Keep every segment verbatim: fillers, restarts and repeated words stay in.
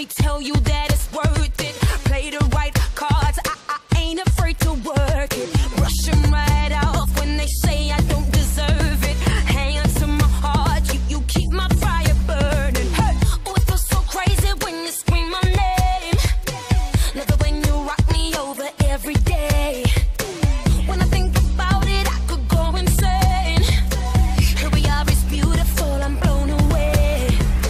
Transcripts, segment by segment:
me tell you that it's worth it. Play the right cards, I, I ain't afraid to work it. Brush them right off when they say I don't deserve it. Hand to my heart, you, you keep my fire burning. Hey. Oh, it feels so crazy when you scream my name. Love it when you rock me over every day. When I think about it, I could go insane. Here we are, it's beautiful, I'm blown away.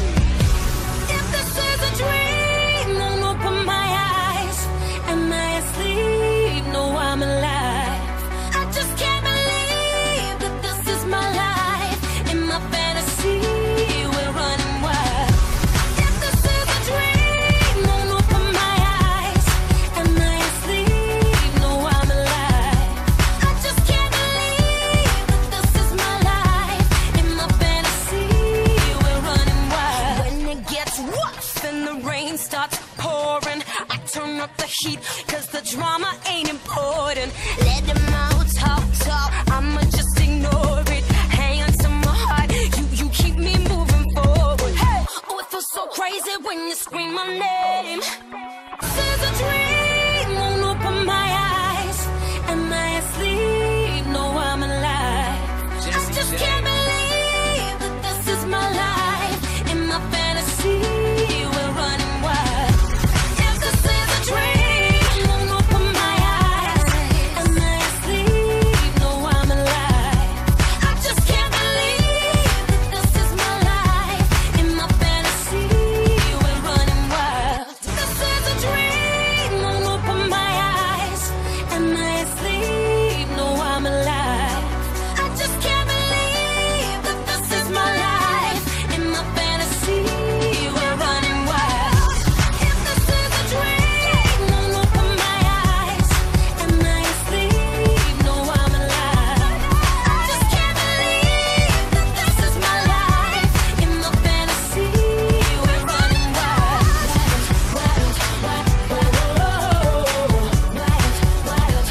If this is a dream, then open my eyes. Am I asleep? No, I'm alive. I just can't believe that this is my life. In my fantasy, we're running wild. If this is a dream, then open my eyes. Am I asleep? No, I'm alive. I just can't believe that this is my life. In my fantasy, we're running wild. When it gets rough and the rain starts pouring, I turn up the heat, cause the drama ain't important. Let them all talk, talk, I'ma just ignore it. Hand to my heart, you, you keep me moving forward. Hey, oh, it feels so crazy when you scream my name. This is a dream, won't open my eyes. Am I asleep? No, I'm alive. I just can't believe that this is my life. In my fantasy, we're running wild. If this is a dream, won't open my eyes. Am I asleep? No, I'm alive. I just can't believe that this is my life. In my fantasy, we're running wild. This is a dream, won't open my eyes. Am I asleep? No, I'm alive. I just can't believe that this is my life. In my fantasy, we're running wild. If this is a dream, won't open my eyes. Am I asleep? No, I'm alive. I just can't believe that this is my life. In my fantasy, we're running wild. Wild, wild, wild, wild, wild,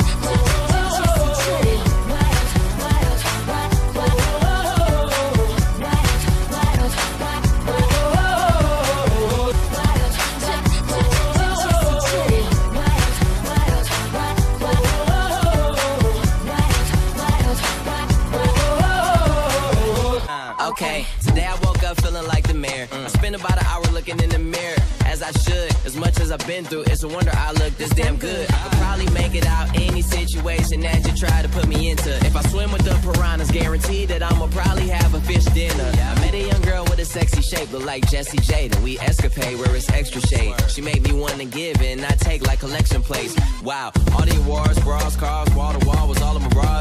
Okay, today I woke up feeling like the mayor. I spent about an hour looking in the mirror, as I should. As much as I've been through, it's a wonder I look this damn good. I could probably make it out any situation that you try to put me into. If I swim with the piranhas, guaranteed that I'ma probably have a fish dinner. I met a young girl with a sexy shape, look like Jessie J. Then we escapade where it's extra shade. She make me want to give and I take like collection plates. Wow, all the awards, bras, cars, wall to wall was all a mirage.